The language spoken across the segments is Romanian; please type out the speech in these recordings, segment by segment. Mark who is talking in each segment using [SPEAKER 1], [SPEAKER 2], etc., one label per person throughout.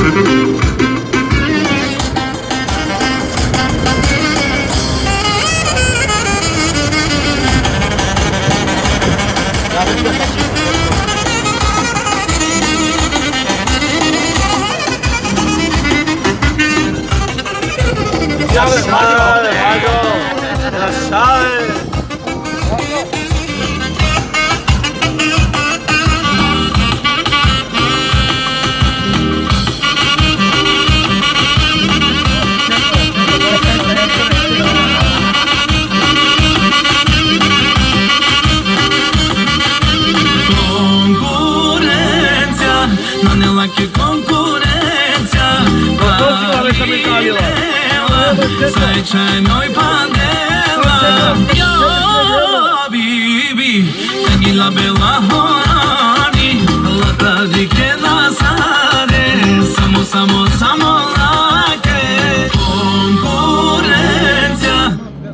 [SPEAKER 1] Sai c'è noi pandela, yo bibi, tengi la bella honey, la tardi che nasare, samo lake, konkurencija.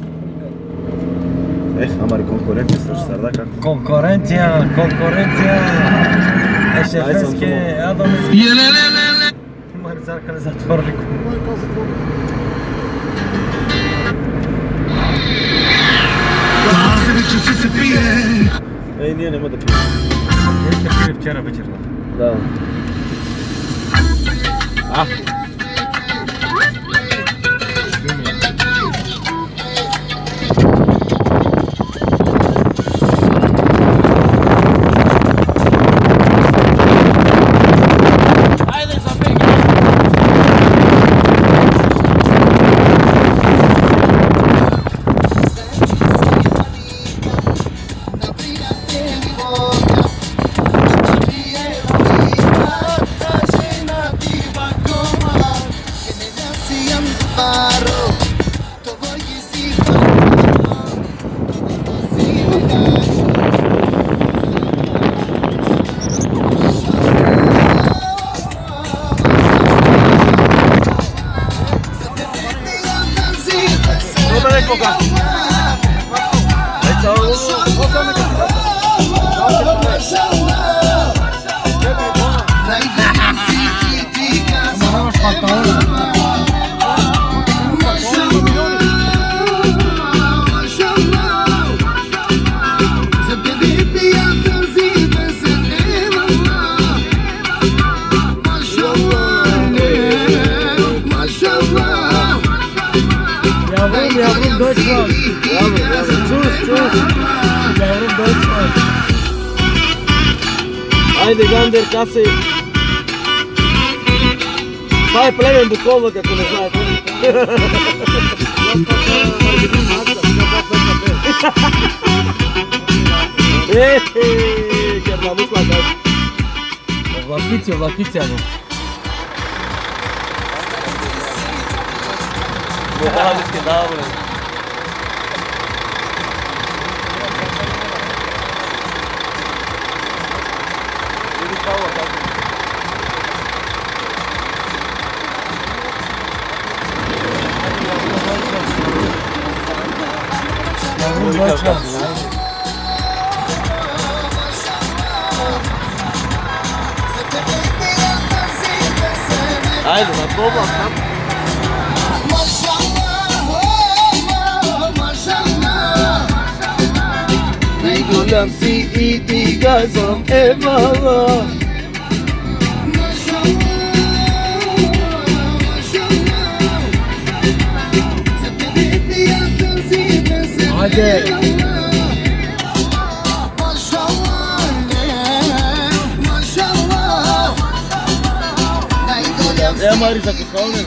[SPEAKER 2] Amari konkurencija strašno da kako?
[SPEAKER 3] Konkurencija. Šefenske, adomeske.
[SPEAKER 1] Jelelelele.
[SPEAKER 3] Mari zarkali zatvorili.
[SPEAKER 2] Ej, nije, nema da pije.
[SPEAKER 3] Jeste pili včera večerno.
[SPEAKER 2] Da.
[SPEAKER 3] Yavrum Deutschland. Tschüss. Yavrum Deutschland.
[SPEAKER 2] Ajde Gander, kasi. Pa je plemen Bukovo, kako ne znate. Ker nam uslagaj.
[SPEAKER 3] Vlakice, ano.
[SPEAKER 2] Buhaličke, dobro. Vidi kao kako. Ajde, na probam tam. Gülüm si gazım eyvallah.
[SPEAKER 3] Hadi.
[SPEAKER 2] Marisa, kuskavne.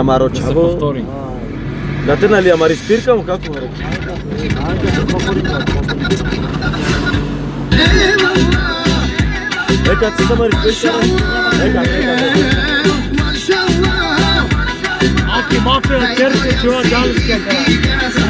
[SPEAKER 2] Amaro
[SPEAKER 3] Să
[SPEAKER 2] Chavo.
[SPEAKER 3] повторим.
[SPEAKER 2] Gata li amari spirka mu kako mora. Eka tsika mari spirka. Eka.
[SPEAKER 3] Aki mafya terse çuva dalış geldi.